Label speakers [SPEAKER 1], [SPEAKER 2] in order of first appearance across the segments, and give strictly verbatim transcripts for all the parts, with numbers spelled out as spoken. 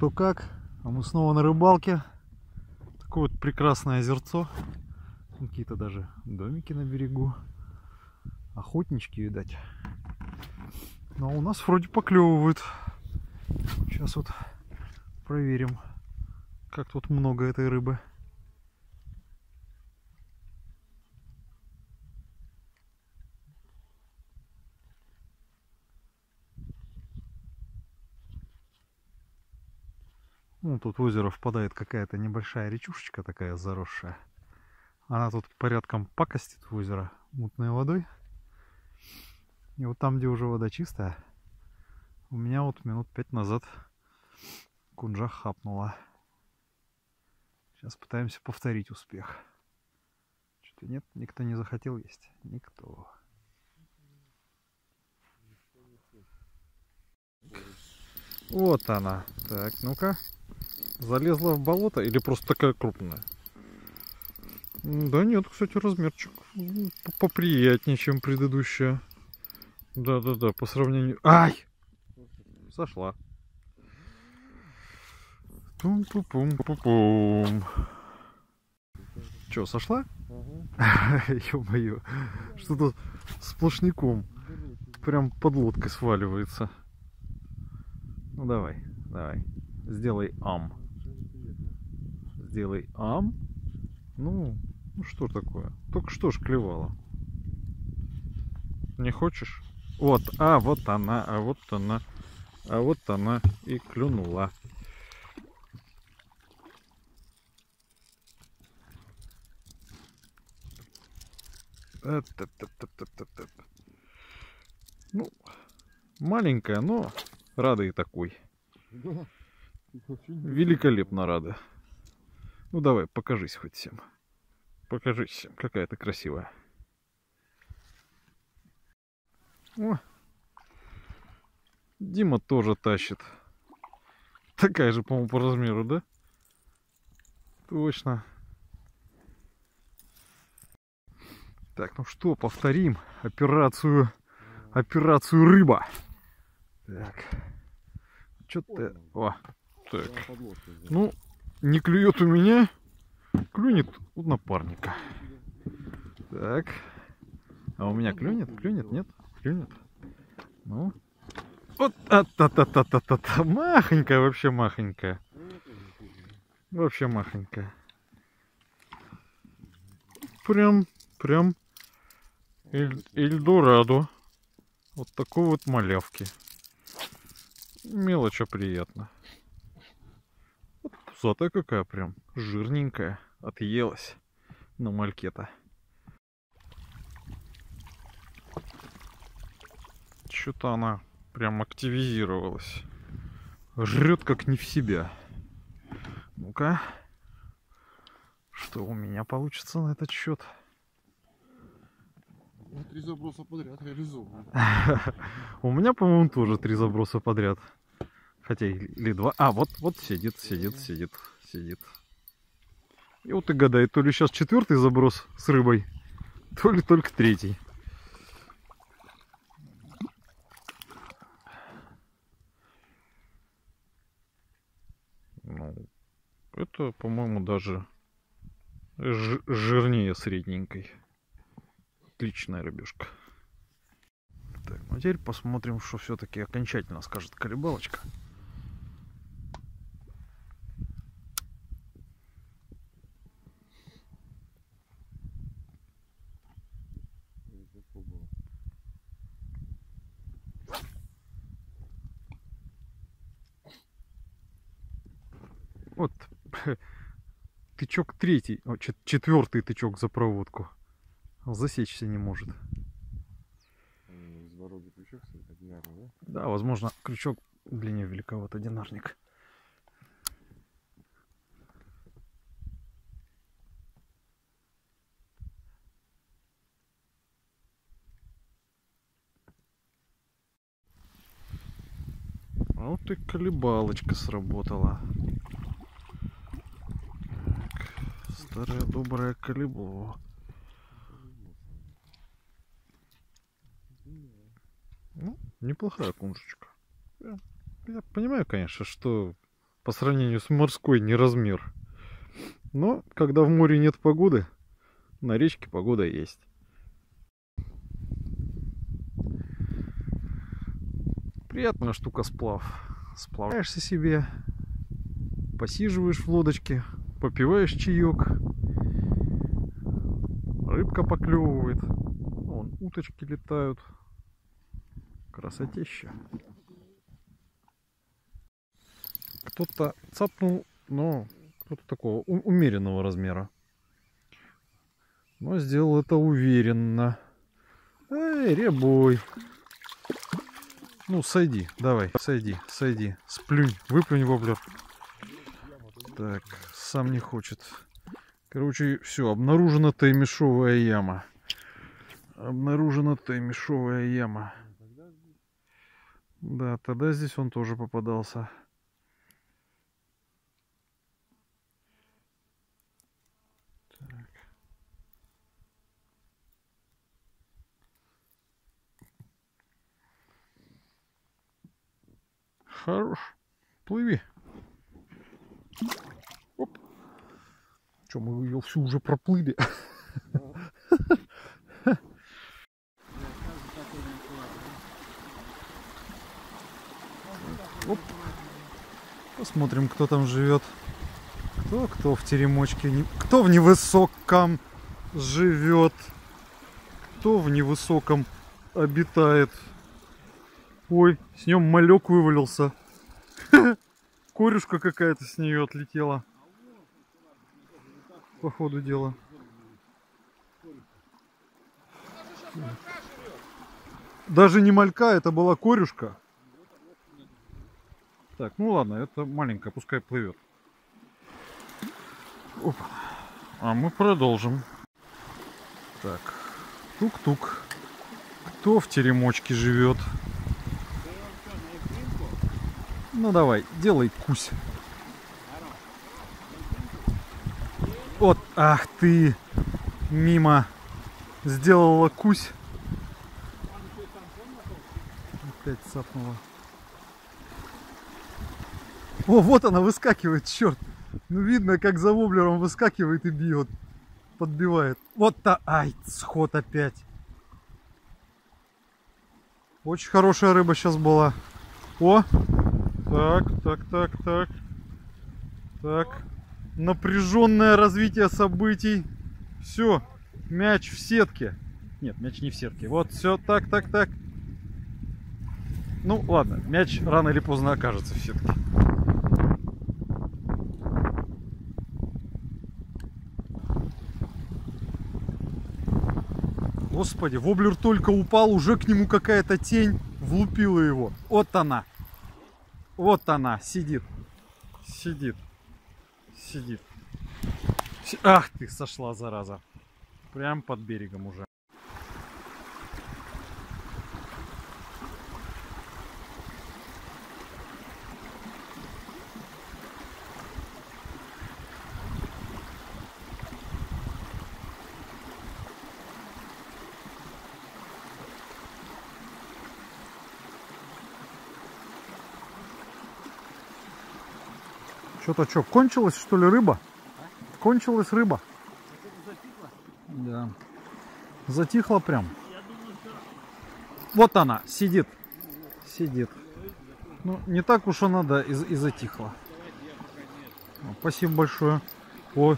[SPEAKER 1] кто как, а мы снова на рыбалке. Такое вот прекрасное озерцо. Какие-то даже домики на берегу. Охотнички, видать. Но у нас вроде поклевывают. Сейчас вот проверим, как тут много этой рыбы. Ну, тут в озеро впадает какая-то небольшая речушечка такая заросшая. Она тут порядком пакостит в озеро мутной водой. И вот там, где уже вода чистая, у меня вот минут пять назад кунжа хапнула. Сейчас пытаемся повторить успех. Что-то нет, никто не захотел есть. Никто. Вот она. Так, ну-ка. Залезла в болото или просто такая крупная? Да нет, кстати, размерчик поприятнее, чем предыдущая. Да-да-да, по сравнению... Ай! Сошла. Пум-пум-пум-пум. Че, сошла? Ага. Ё-моё. Что-то сплошняком. Прям под лодкой сваливается. Ну давай, давай. Сделай ам. Сделай ам. Ну, ну что такое? Только что ж клевала. Не хочешь? Вот, а вот она, а вот она, а вот она и клюнула. Ну, маленькая, но рада и такой. Великолепно рада. Ну давай, покажись хоть всем. Покажись всем, какая ты красивая. О, Дима тоже тащит. Такая же, по-моему, по размеру, да? Точно. Так, ну что, повторим операцию, операцию рыба. Так. Что-то... О, так. Ну, не клюет у меня, клюнет у напарника. Так. А у меня клюнет? Клюнет? Нет? Клюнет? Ну. Вот, а-та-та-та-та-та-та. Махонькая, вообще махонькая. Вообще махонькая. Прям, прям Эль, Эльдорадо. Вот такой вот малявки. Мелочь, а приятно. Вот пузатая какая прям. Жирненькая. Отъелась на мальке-то. Что-то она прям активизировалась. Жрет как не в себя. Ну-ка. Что у меня получится на этот счет?
[SPEAKER 2] Три заброса подряд реализованы.
[SPEAKER 1] У меня, по-моему, тоже три заброса подряд. Хотя или два. А, вот, вот сидит, сидит, сидит, сидит. И вот и гадает, то ли сейчас четвертый заброс с рыбой, то ли только третий. Ну, это, по-моему, даже жирнее средненькой. Отличная рыбешка. Так, ну теперь посмотрим, что все-таки окончательно скажет колебалочка. Вот тычок третий, о, четвертый тычок за проводку. Засечься не может.
[SPEAKER 2] Крючок, одинарный, да?
[SPEAKER 1] Да, возможно, крючок в длине великоват, одинарник. А вот и колебалочка сработала. Так, старое доброе колебло. Ну, неплохая кунжечка. Я, я понимаю, конечно, что по сравнению с морской не размер. Но когда в море нет погоды, на речке погода есть. Приятная штука сплав. Сплавляешься себе, посиживаешь в лодочке, попиваешь чаек, рыбка поклевывает, вон, уточки летают. Красотища. Кто-то цапнул, но кто-то такого умеренного размера. Но сделал это уверенно. Эй, рябой. Ну, сойди, давай, сойди, сойди. Сплюнь, выплюнь воблер. Так, сам не хочет. Короче, все, обнаружена таймешовая яма. Обнаружена таймешовая яма. Да, тогда здесь он тоже попадался. Так. Хорош. Плыви. Оп. Че, мы ее всю уже проплыли? Оп. Посмотрим, кто там живет. Кто, кто в теремочке, кто в невысоком живет, кто в невысоком обитает. Ой, с нем малек вывалился. Корюшка какая-то с нее отлетела. По ходу дела. Даже не малька, это была корюшка. Так, ну ладно, это маленькая, пускай плывет. Опа. А мы продолжим. Так, тук-тук. Кто в теремочке живет? Ну давай, делай кусь. Вот, ах ты, мимо сделала кусь. Опять цапнула. О, вот она выскакивает, черт. Ну видно, как за воблером выскакивает и бьет. Подбивает. Вот-то, ай, сход опять. Очень хорошая рыба сейчас была. О, так, так, так, так. Так. Напряженное развитие событий. Все, мяч в сетке. Нет, мяч не в сетке. Вот, все, так, так, так. Ну, ладно, мяч рано или поздно окажется в сетке. Господи, воблер только упал, уже к нему какая-то тень влупила его. Вот она. Вот она, сидит. Сидит. Сидит. Ах ты, сошла, зараза. Прям под берегом уже. Что-то что, кончилась что ли рыба? А? Кончилась рыба. Затихла? Да. Затихла прям. Думаю, что... Вот она, сидит. Сидит. Ну, не так уж она, да, и, и затихла. Спасибо большое. Ой.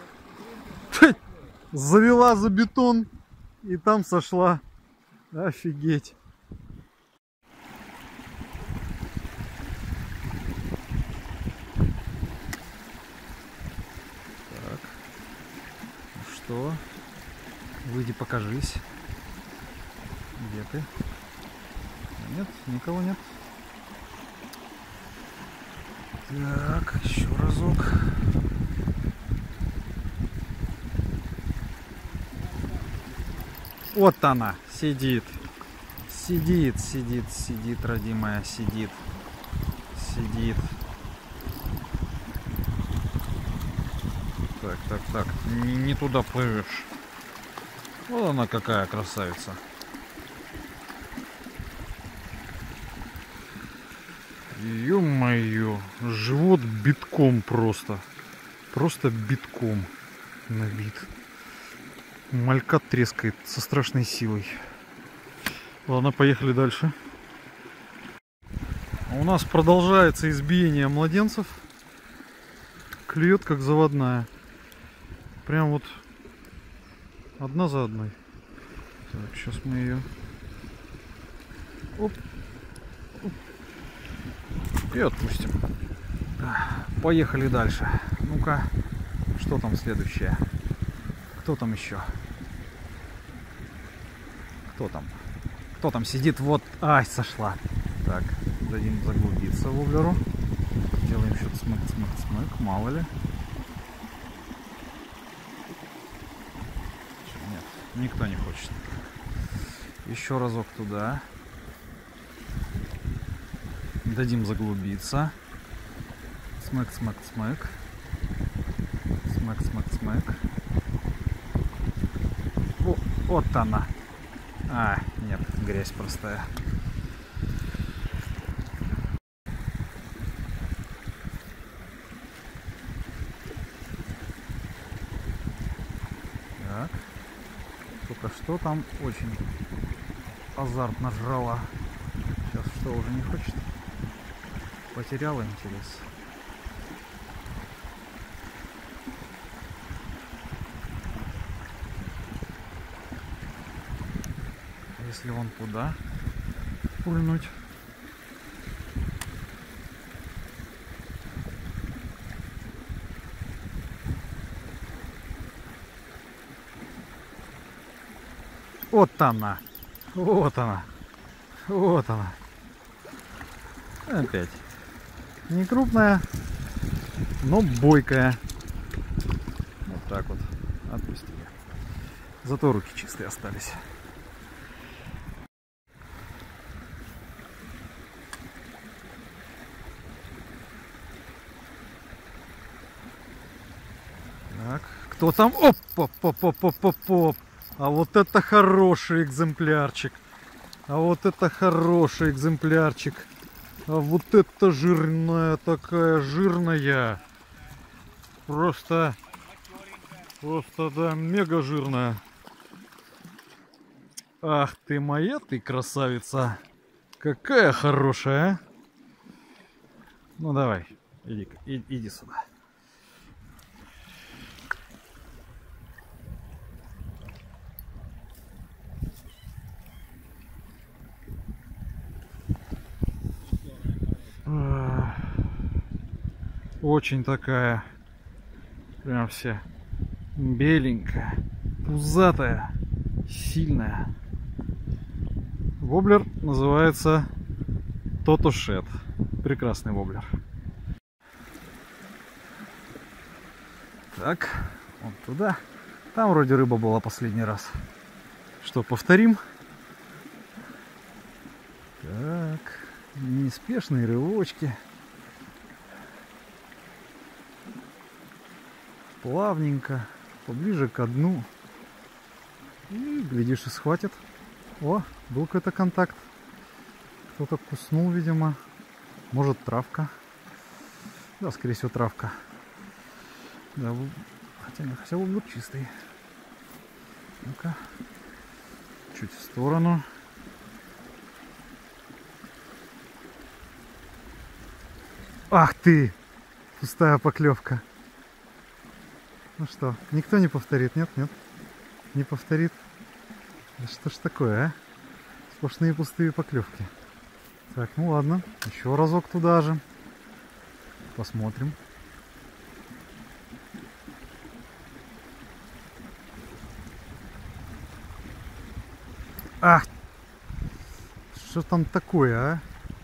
[SPEAKER 1] Завела за бетон и там сошла. Офигеть. Что? Выйди, покажись. Где ты? Нет, никого нет. Так, еще разок. Вот она, сидит. Сидит, сидит, сидит, родимая, сидит. Сидит. Так, так, так, не, не туда плывешь. Вот она какая красавица. Ё-моё, живот битком просто. Просто битком набит. Малька трескает со страшной силой. Ладно, поехали дальше. У нас продолжается избиение младенцев. Клюет как заводная. Прям вот одна за одной. Так, сейчас мы ее... Оп. Оп. И отпустим. Поехали дальше. Ну-ка, что там следующее? Кто там еще? Кто там? Кто там сидит? Вот. Ай, сошла. Так, дадим заглубиться воблеру. Делаем счет смык, смык, смык. Мало ли. Нет, никто не хочет. Еще разок туда. Дадим заглубиться. Смык, смык, смык. Смык, смык, смык. О, вот она. А, нет, грязь простая. Так. Только что там очень азартно жрала. Сейчас что, уже не хочет? Потеряла интерес. Если вон туда пульнуть. Вот она. Вот она. Вот она. Опять. Не крупная, но бойкая. Вот так вот. Отпустили. Зато руки чистые остались. Так, кто там? Оп, оп, оп, оп, оп, оп, оп. А вот это хороший экземплярчик. А вот это хороший экземплярчик. А вот это жирная такая, жирная. Просто, просто, да, мега жирная. Ах ты моя, ты красавица. Какая хорошая, а? Ну давай, иди, иди, иди сюда. Очень такая, прям вся беленькая, пузатая, сильная. Воблер называется Тотошет. Прекрасный воблер. Так, вот туда. Там вроде рыба была последний раз. Что, повторим? Так, неспешные рывочки. Плавненько, поближе ко дну. И, глядишь, и схватит. О, был какой-то контакт. Кто-то куснул, видимо. Может, травка. Да, скорее всего, травка. Да, хотя, хотя воблер чистый. Ну-ка. Чуть в сторону. Ах ты! Пустая поклевка. Ну что, никто не повторит? Нет, нет? Не повторит? Да что ж такое, а? Сплошные пустые поклевки. Так, ну ладно. Еще разок туда же. Посмотрим. Ах! Что там такое, а?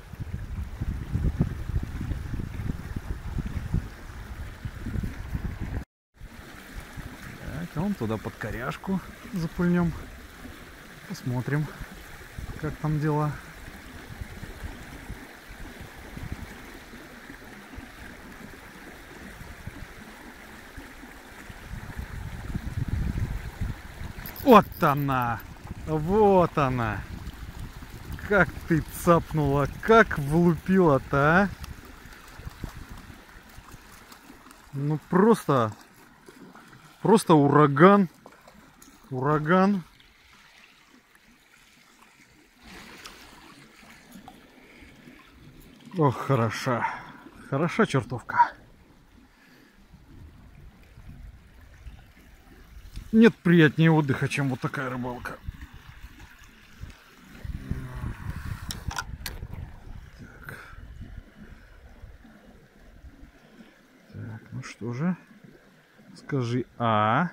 [SPEAKER 1] Так, а вон туда под коряшку запульнем. Посмотрим, как там дела. Вот она! Вот она! Как ты цапнула. Как влупила-то, а? Ну просто... Просто ураган. Ураган. Ох, хороша. Хороша чертовка. Нет приятнее отдыха, чем вот такая рыбалка. Так. Так, ну что же. Скажи А.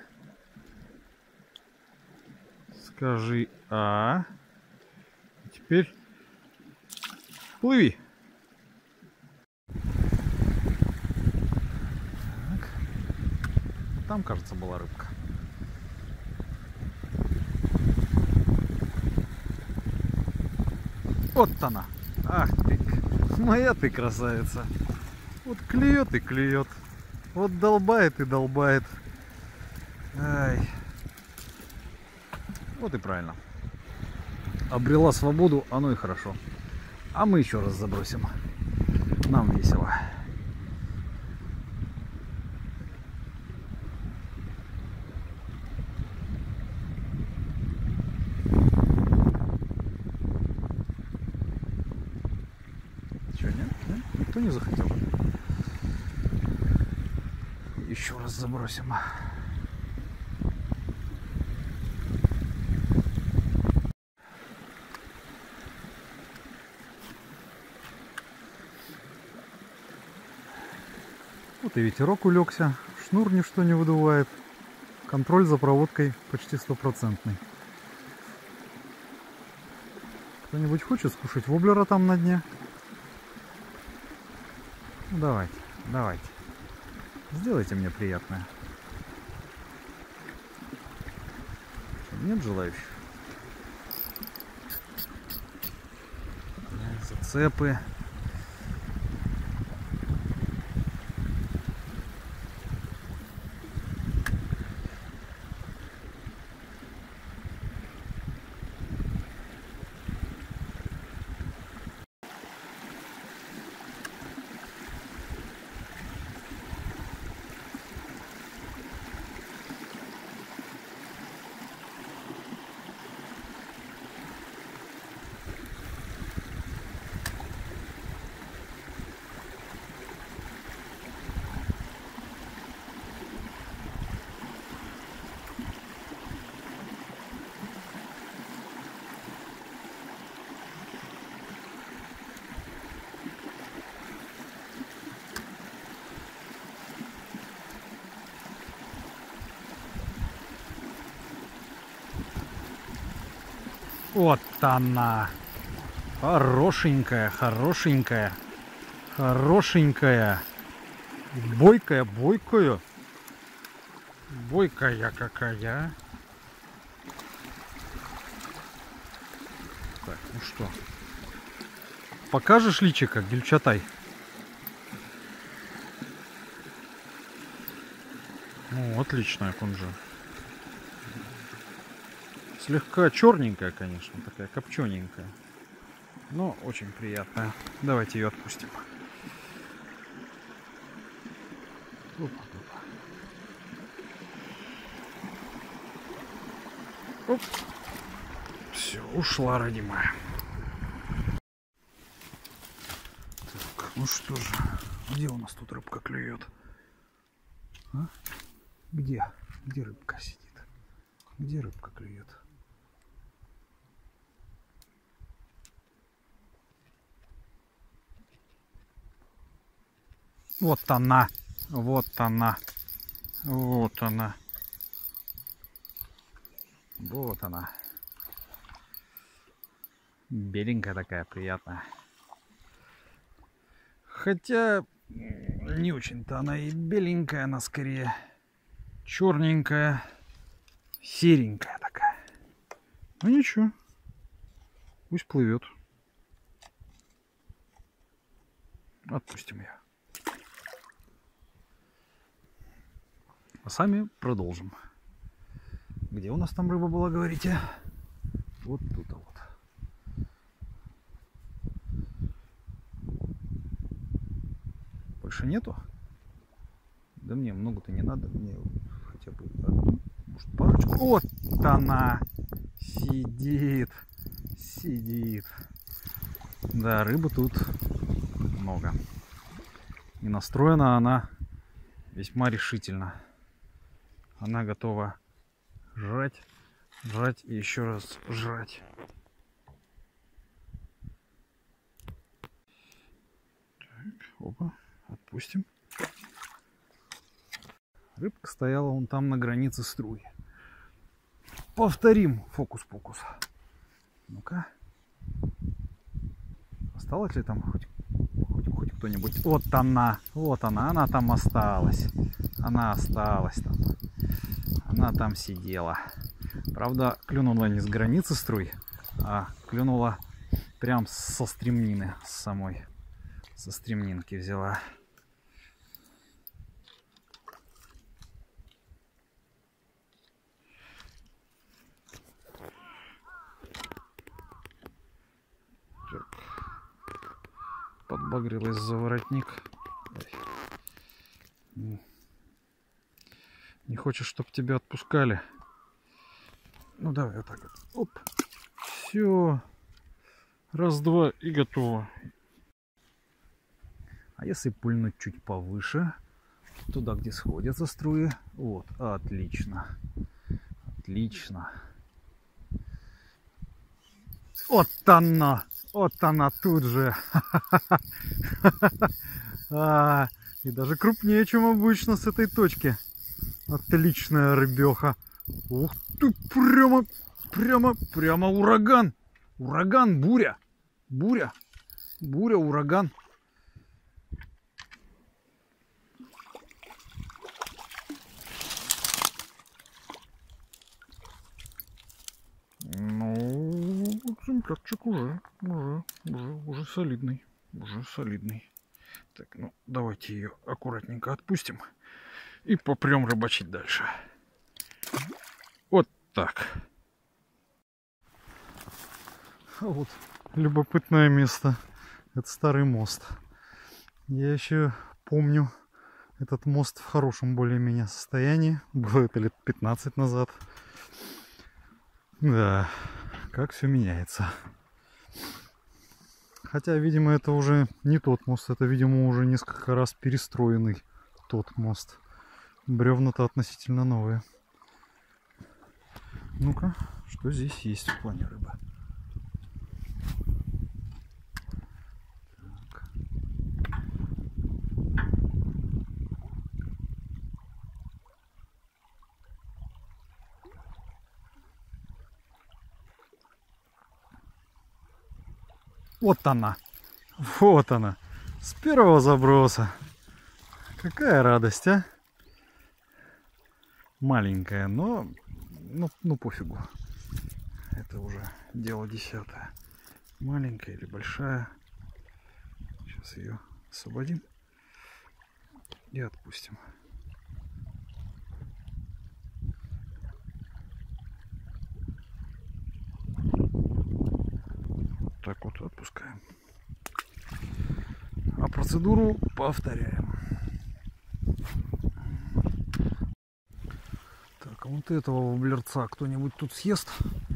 [SPEAKER 1] Скажи А. Теперь плыви. Так. Там, кажется, была рыбка. Вот она. Ах ты. Моя ты красавица. Вот клюет и клюет. Вот долбает и долбает. Ай. Вот и правильно. Обрела свободу, оно и хорошо. А мы еще раз забросим. Нам весело. Что, нет? Нет? Никто не захотел. Еще раз забросим. Вот и ветерок улегся, шнур ничто не выдувает, контроль за проводкой почти стопроцентный. Кто-нибудь хочет скушать воблера там на дне? Ну, давайте, давайте. Сделайте мне приятное. Нет желающих? Зацепы. Вот она. Хорошенькая, хорошенькая. Хорошенькая. Бойкая, бойкая. Бойкая какая. Так, ну что. Покажешь личико, Гюльчатай? Ну, отличная кунжа. Слегка черненькая, конечно, такая копчененькая. Но очень приятная. Давайте ее отпустим. Опа, опа. Оп. Все, ушла, родимая. Так, ну что же, где у нас тут рыбка клюет? А? Где? Где рыбка сидит? Где рыбка клюет? Вот она, вот она, вот она, вот она. Беленькая такая, приятная. Хотя не очень-то она и беленькая, она скорее черненькая, серенькая такая. Ну ничего, пусть плывет. Отпустим ее. А сами продолжим. Где у нас там рыба была, говорите? Вот тут вот. нету? Да мне много-то не надо. Мне хотя бы одну, может, парочку. Вот она сидит. Сидит. Да, рыбы тут много. И настроена она весьма решительно. Она готова жрать, жрать и еще раз жрать. Так, опа, отпустим. Рыбка стояла вон там на границе струи. Повторим фокус-покус. Ну-ка. Осталось ли там хоть, хоть, хоть кто-нибудь? Вот она, вот она, она там осталась. Она осталась там. Она там сидела. Правда, клюнула не с границы струи, а клюнула прям со стремнины, с самой. Со стремнинки взяла. Подбагрилась за воротник. Не хочешь, чтобы тебя отпускали? Ну давай вот так вот. Оп. Все. Раз-два и готово. А если пульнуть чуть повыше, туда, где сходятся струи? Вот, отлично. Отлично. Вот она. Вот она тут же. А, и даже крупнее, чем обычно с этой точки. Отличная рыбеха. Ух ты, прямо, прямо, прямо ураган. Ураган, буря. Буря. Буря, ураган. Ну, экземплярчик уже, уже, уже, уже солидный, уже солидный. Так, ну, давайте ее аккуратненько отпустим и попрем рыбачить дальше. Вот так. Вот любопытное место. Это старый мост. Я еще помню этот мост в хорошем более-менее состоянии. Было это лет пятнадцать назад. Да, как все меняется. Хотя, видимо, это уже не тот мост. Это, видимо, уже несколько раз перестроенный тот мост. Бревна-то относительно новые. Ну-ка, что здесь есть в плане рыбы? Так. Вот она. Вот она. С первого заброса. Какая радость, а? Маленькая, но ну, ну пофигу. Это уже дело десятое. Маленькая или большая. Сейчас ее освободим и отпустим. Так вот отпускаем. А процедуру повторяем. Так, а вот этого воблерца кто-нибудь тут съест?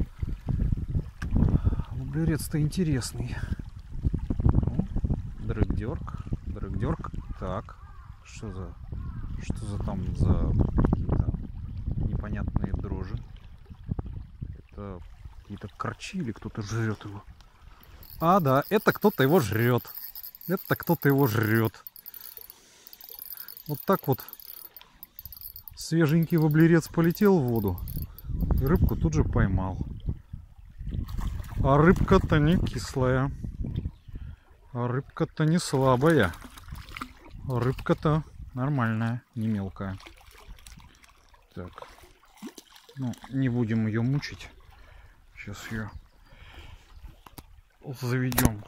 [SPEAKER 1] Воблерец-то интересный. Ну, дрыгдерк, дрыгдерк. Так, что за, что за там за какие-то непонятные дрожжи? Это какие-то корчи или кто-то жрет его? А, да, это кто-то его жрет. Это кто-то его жрет. Вот так вот свеженький воблерец полетел в воду. И рыбку тут же поймал. А рыбка-то не кислая. А рыбка-то не слабая. А рыбка-то нормальная, не мелкая. Так. Ну, не будем ее мучить. Сейчас ее заведем.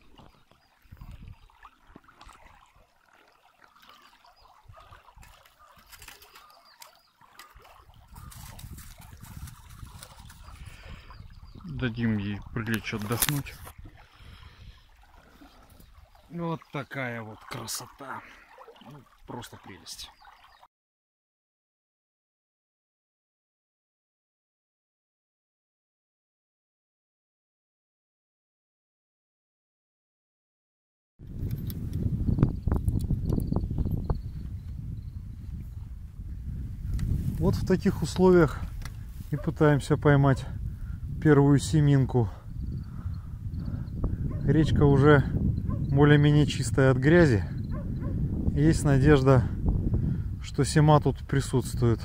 [SPEAKER 1] Дадим ей прилечь отдохнуть. Вот такая вот красота. Ну, просто прелесть. Вот в таких условиях и пытаемся поймать первую семинку. Речка уже более-менее чистая от грязи. Есть надежда, что сема тут присутствует.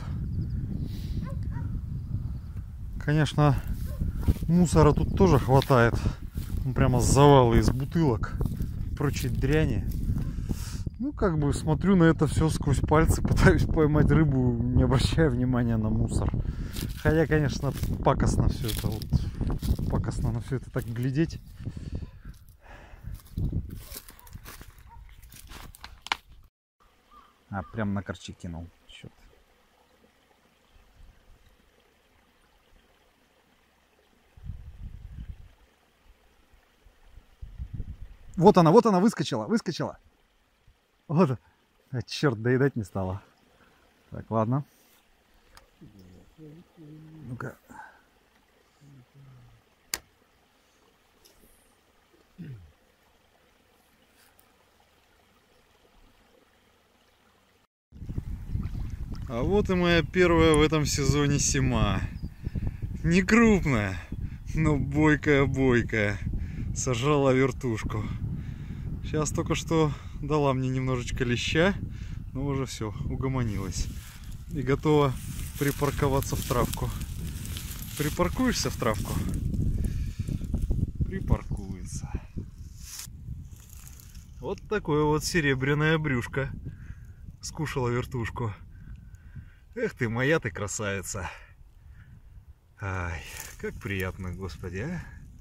[SPEAKER 1] Конечно, мусора тут тоже хватает. Прямо завалы из бутылок, прочей дряни. Ну, как бы смотрю на это все сквозь пальцы, пытаюсь поймать рыбу, не обращая внимания на мусор. Хотя, конечно, пакостно все это, вот, пакостно на все это так глядеть. А, прям на корчи кинул. Черт. Вот она, вот она выскочила, выскочила. Вот. А, черт, доедать не стала. Так, ладно. Ну-ка. А вот и моя первая в этом сезоне сема. Не крупная, но бойкая-бойкая. Сожрала вертушку. Сейчас только что дала мне немножечко леща, но уже все, угомонилась. И готова припарковаться в травку. Припаркуешься в травку? Припаркуется. Вот такое вот серебряное брюшко. Скушала вертушку. Эх ты, моя ты красавица. Ай, как приятно, господи, а.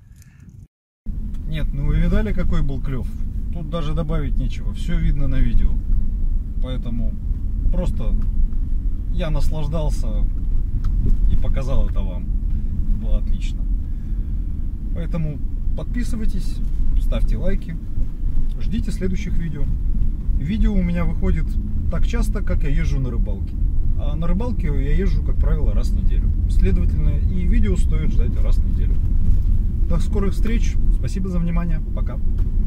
[SPEAKER 1] Нет, ну вы видали, какой был клев? Тут даже добавить нечего, все видно на видео. Поэтому просто я наслаждался и показал это вам. Было отлично. Поэтому подписывайтесь, ставьте лайки, ждите следующих видео. Видео у меня выходит так часто, как я езжу на рыбалке. А на рыбалке я езжу, как правило, раз в неделю. Следовательно, и видео стоит ждать раз в неделю. До скорых встреч. Спасибо за внимание. Пока.